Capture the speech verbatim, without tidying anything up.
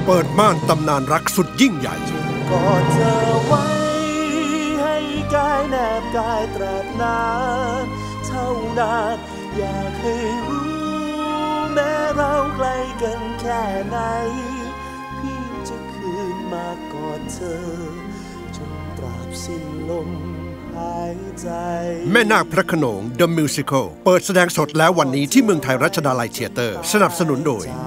เปิดม่านตำนานรักสุดยิ่งใหญ่กอดเธอไว้ให้กายแนบกายตราบนานเท่านานอยากให้รู้แม้เราไกลกันแค่ไหนพี่จะคืนมากอดเธอจนตราบสิ้นลมหายใจแม่นาคพระโขนง The Musical เปิดแสดงสดแล้ววันนี้ที่เมืองไทยรัชดาลัยเธียเตอร์สนับสนุนโดย